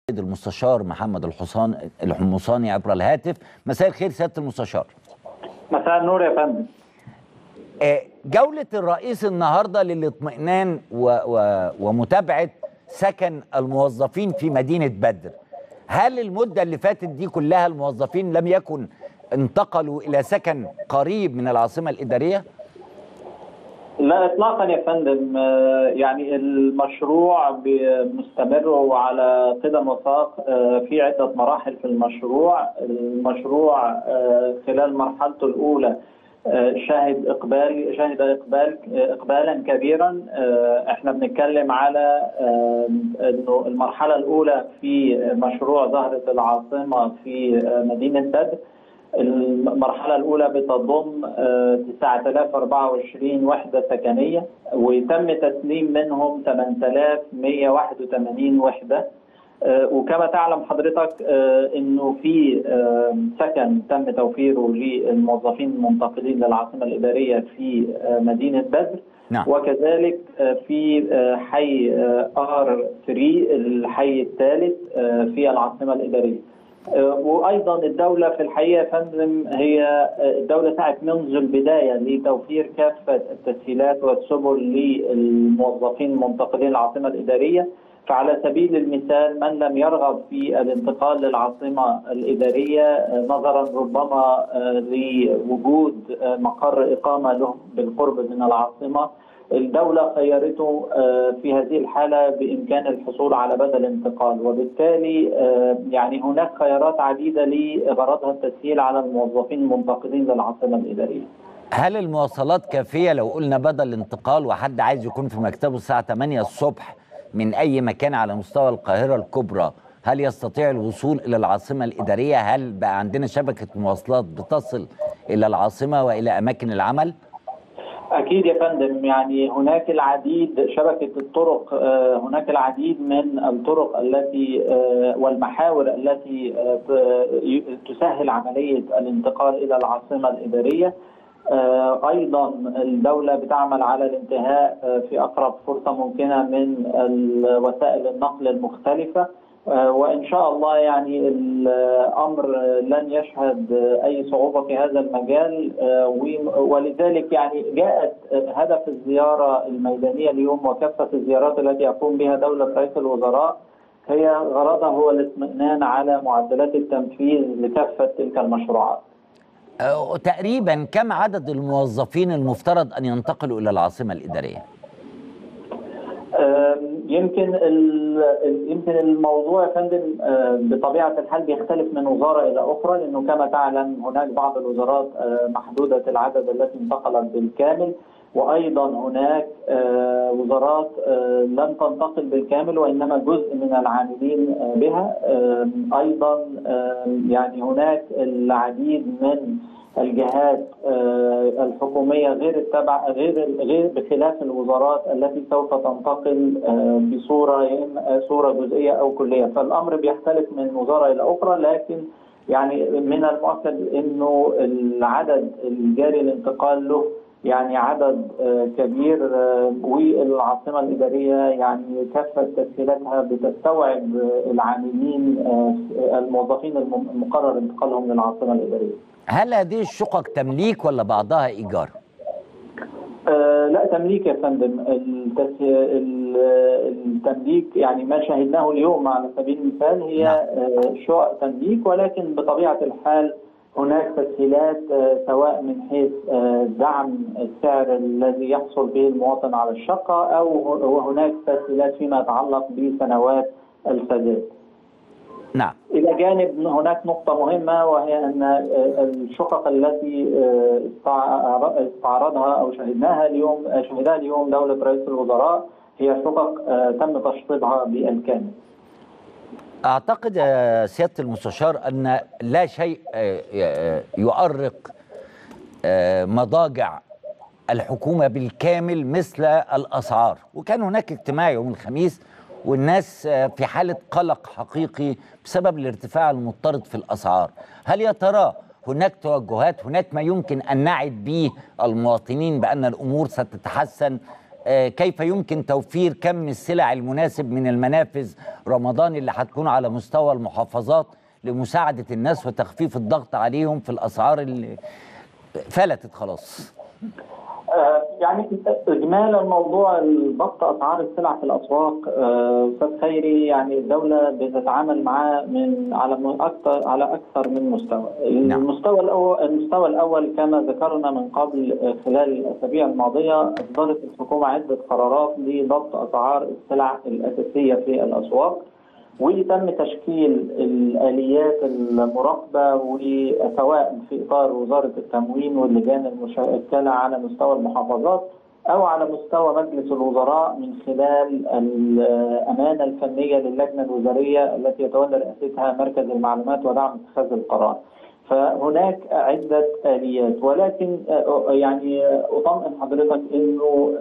المستشار محمد الحمصاني عبر الهاتف. مساء الخير سيادة المستشار. مساء النور يا فندم. جولة الرئيس النهاردة للاطمئنان ومتابعة سكن الموظفين في مدينة بدر، هل المدة اللي فاتت دي كلها الموظفين لم يكن انتقلوا إلى سكن قريب من العاصمة الإدارية؟ لا اطلاقا يا فندم، يعني المشروع مستمر وعلى قدم وساق. في عده مراحل في المشروع خلال مرحلته الاولى شهد اقبالا كبيرا. احنا بنتكلم على انه المرحله الاولى في مشروع زهره العاصمه في مدينه بدر. المرحلة الأولى بتضم 9024 وحدة سكنية، وتم تسليم منهم 8181 وحدة. وكما تعلم حضرتك أنه في سكن تم توفيره للموظفين المنتقلين للعاصمة الإدارية في مدينة بدر. نعم. وكذلك في حي R3 الحي الثالث في العاصمة الإدارية. وايضا الدوله في الحقيقه يا فندم هي الدوله سعت منذ البدايه لتوفير كافه التسهيلات والسبل للموظفين المنتقلين للعاصمه الاداريه. فعلى سبيل المثال من لم يرغب في الانتقال للعاصمه الاداريه نظرا ربما لوجود مقر اقامه له بالقرب من العاصمه، الدولة خيرته في هذه الحالة بإمكان الحصول على بدل انتقال، وبالتالي يعني هناك خيارات عديدة لغرضها التسهيل على الموظفين المنتقلين للعاصمة الإدارية. هل المواصلات كافية لو قلنا بدل انتقال وحد عايز يكون في مكتبه الساعة 8 الصبح من أي مكان على مستوى القاهرة الكبرى، هل يستطيع الوصول إلى العاصمة الإدارية؟ هل بقى عندنا شبكة مواصلات بتصل إلى العاصمة وإلى أماكن العمل؟ أكيد يا فندم، يعني هناك العديد شبكة الطرق، هناك العديد من الطرق التي والمحاور التي تسهل عملية الانتقال إلى العاصمة الإدارية. أيضا الدولة بتعمل على الانتهاء في أقرب فرصة ممكنة من وسائل النقل المختلفة، وإن شاء الله يعني الأمر لن يشهد أي صعوبة في هذا المجال. ولذلك يعني جاءت هدف الزيارة الميدانية اليوم وكافة الزيارات التي يقوم بها دولة رئيس الوزراء هي غرضها هو الاطمئنان على معدلات التنفيذ لكافة تلك المشروعات. تقريبا كم عدد الموظفين المفترض أن ينتقلوا إلى العاصمة الإدارية؟ يمكن الموضوع يا فندم بطبيعه الحال بيختلف من وزاره الى اخرى، لانه كما تعلم هناك بعض الوزارات محدوده العدد التي انتقلت بالكامل، وايضا هناك وزارات لم تنتقل بالكامل وانما جزء من العاملين بها. ايضا يعني هناك العديد من الجهات الحكومية غير بخلاف الوزارات التي سوف تنتقل بصورة جزئية أو كلية، فالأمر بيختلف من وزارة إلى أخرى. لكن يعني من المؤكد إنه العدد الجاري الانتقال له يعني عدد كبير، والعاصمة الإدارية يعني كافة تسهيلاتها بتستوعب العاملين الموظفين المقرر انتقالهم للعاصمة الإدارية. هل هذه الشقق تمليك ولا بعضها إيجار؟ لا تمليك يا فندم. التمليك يعني ما شاهدناه اليوم على سبيل المثال هي شقق تمليك، ولكن بطبيعة الحال هناك تسهيلات سواء من حيث دعم السعر الذي يحصل به المواطن على الشقة، أو هناك تسهيلات فيما يتعلق بسنوات السداد. نعم. إلى جانب هناك نقطة مهمة، وهي أن الشقق التي استعرضها أو شهدها اليوم دولة رئيس الوزراء هي شقق تم تشطيبها بالكامل. أعتقد يا سيادة المستشار أن لا شيء يؤرق مضاجع الحكومة بالكامل مثل الأسعار، وكان هناك اجتماع يوم الخميس والناس في حالة قلق حقيقي بسبب الارتفاع المضطرد في الأسعار. هل يا ترى هناك توجهات، هناك ما يمكن أن نعد به المواطنين بأن الأمور ستتحسن كيف يمكن توفير كم السلع المناسب من المنافذ رمضان اللي هتكون على مستوى المحافظات لمساعدة الناس وتخفيف الضغط عليهم في الأسعار اللي فلتت خلاص. يعني اجمالا موضوع ضبط اسعار السلع في الاسواق، استاذ خيري، يعني الدوله بتتعامل معاه على اكثر من مستوى. المستوى الاول كما ذكرنا من قبل، خلال الاسابيع الماضيه اصدرت الحكومه عده قرارات لضبط اسعار السلع الاساسيه في الاسواق، وتم تشكيل الآليات المراقبة وسواء في إطار وزارة التموين واللجان المشكلة على مستوى المحافظات أو على مستوى مجلس الوزراء من خلال الأمانة الفنية للجنة الوزارية التي يتولى رئاستها مركز المعلومات ودعم اتخاذ القرار. فهناك عدة آليات، ولكن يعني أطمئن حضرتك أنه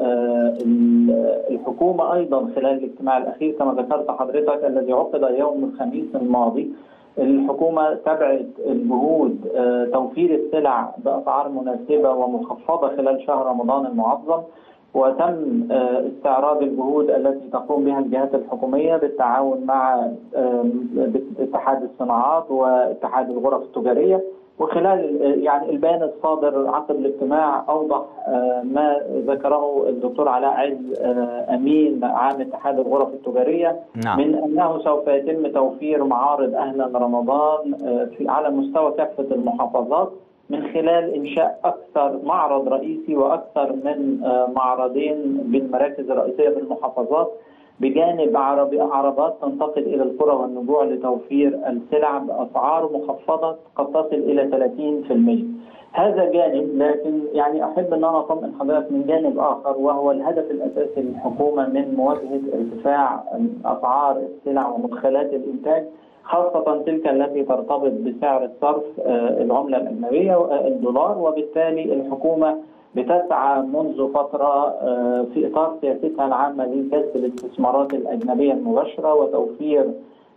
الحكومة أيضا خلال الاجتماع الأخير كما ذكرت حضرتك الذي عقد يوم الخميس الماضي، الحكومة تبعت الجهود توفير السلع بأسعار مناسبة ومخفضة خلال شهر رمضان المعظم، وتم استعراض الجهود التي تقوم بها الجهات الحكومية بالتعاون مع اتحاد الصناعات واتحاد الغرف التجارية. وخلال يعني البيان الصادر عقب الاجتماع أوضح ما ذكره الدكتور علاء عز أمين عام اتحاد الغرف التجارية، نعم. من أنه سوف يتم توفير معارض أهلا رمضان على مستوى كافة المحافظات من خلال إنشاء أكثر معرض رئيسي وأكثر من معرضين بالمراكز الرئيسية في المحافظات، بجانب عربات تنتقل إلى القرى والنجوع لتوفير السلع بأسعار مخفضة قد تصل إلى 30%. هذا جانب، لكن يعني أحب أن أنا أطمئن حضرتك من جانب آخر، وهو الهدف الأساسي للحكومة من مواجهة ارتفاع أسعار السلع ومدخلات الإنتاج، خاصة تلك التي ترتبط بسعر الصرف العملة الأجنبية الدولار. وبالتالي الحكومة بتسعى منذ فترة في إطار سياستها العامة لجذب الاستثمارات الأجنبية المباشرة وتوفير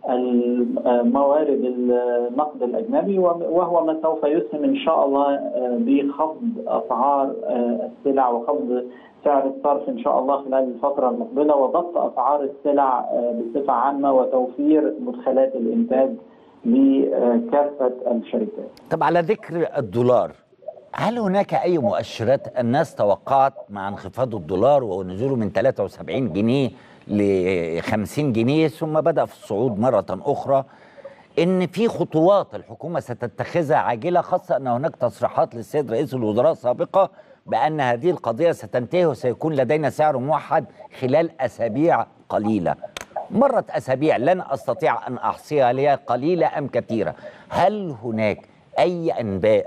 موارد النقد الأجنبي، وهو ما سوف يسهم إن شاء الله بخفض أسعار السلع وخفض سعر الصرف إن شاء الله خلال الفترة المقبلة، وضبط أسعار السلع بصفة عامة وتوفير مدخلات الإنتاج لكافة الشركات. طب على ذكر الدولار، هل هناك أي مؤشرات؟ الناس توقعت مع انخفاض الدولار ونزوله من 73 جنيه ل 50 جنيه ثم بدأ في الصعود مرة أخرى إن في خطوات الحكومة ستتخذها عاجلة، خاصة أن هناك تصريحات للسيد رئيس الوزراء سابقة بأن هذه القضية ستنتهي وسيكون لدينا سعر موحد خلال أسابيع قليلة. مرت أسابيع لن أستطيع أن أحصيها، هي قليلة أم كثيرة. هل هناك أي أنباء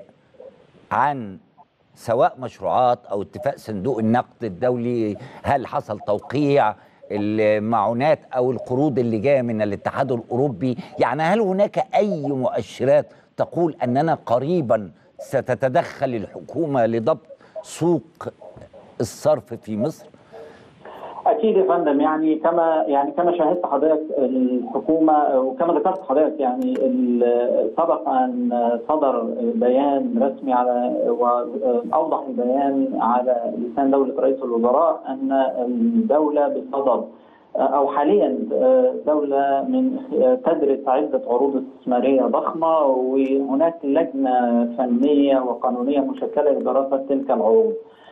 عن سواء مشروعات أو اتفاق صندوق النقد الدولي؟ هل حصل توقيع المعونات أو القروض اللي جاية من الاتحاد الأوروبي؟ يعني هل هناك أي مؤشرات تقول أننا قريبا ستتدخل الحكومة لضبط سوق الصرف في مصر؟ أكيد يا فندم، يعني كما شاهدت حضرتك الحكومة وكما ذكرت حضرتك، يعني سبق أن صدر بيان رسمي وأوضح البيان على لسان دولة رئيس الوزراء أن الدولة بصدد أو حاليا دولة تدرس عدة عروض استثمارية ضخمة، وهناك لجنة فنية وقانونية مشكلة لدراسة تلك العروض.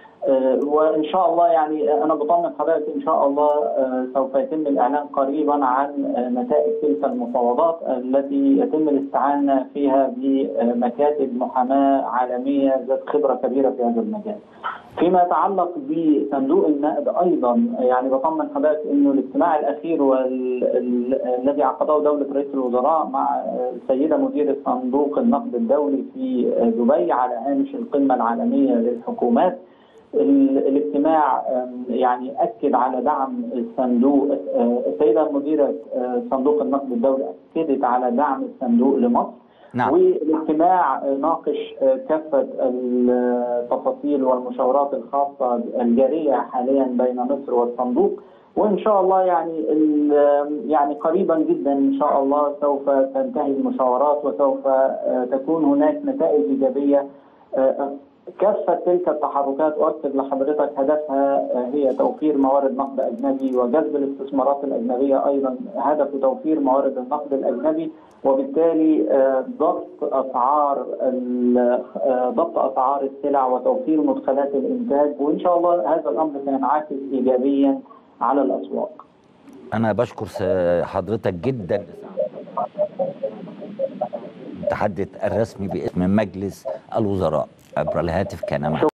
وإن شاء الله يعني أنا بطمن حضرتك إن شاء الله سوف يتم الإعلان قريبا عن نتائج تلك المفاوضات التي يتم الاستعانة فيها بمكاتب محاماة عالمية ذات خبرة كبيرة في هذا المجال. فيما يتعلق بصندوق النقد أيضا، يعني بطمن حضرتك إنه الاجتماع الأخير والذي عقده دولة رئيس الوزراء مع السيدة مديرة صندوق النقد الدولي في دبي على هامش القمة العالمية للحكومات، الاجتماع يعني أكد على دعم الصندوق. السيدة مديرة صندوق النقد الدولي أكدت على دعم الصندوق لمصر. نعم. والاجتماع ناقش كافة التفاصيل والمشاورات الخاصة الجارية حاليا بين مصر والصندوق، وإن شاء الله يعني قريبا جدا إن شاء الله سوف تنتهي المشاورات وسوف تكون هناك نتائج إيجابية كافة تلك التحركات أؤكد لحضرتك هدفها هي توفير موارد نقد أجنبي وجذب الاستثمارات الأجنبية، أيضا هدف توفير موارد النقد الأجنبي، وبالتالي ضبط أسعار السلع وتوفير مدخلات الإنتاج، وإن شاء الله هذا الأمر سينعكس إيجابيا على الأسواق. أنا بشكر حضرتك جدا. المتحدث الرسمي باسم مجلس الوزراء عبر الهاتف كان معنا.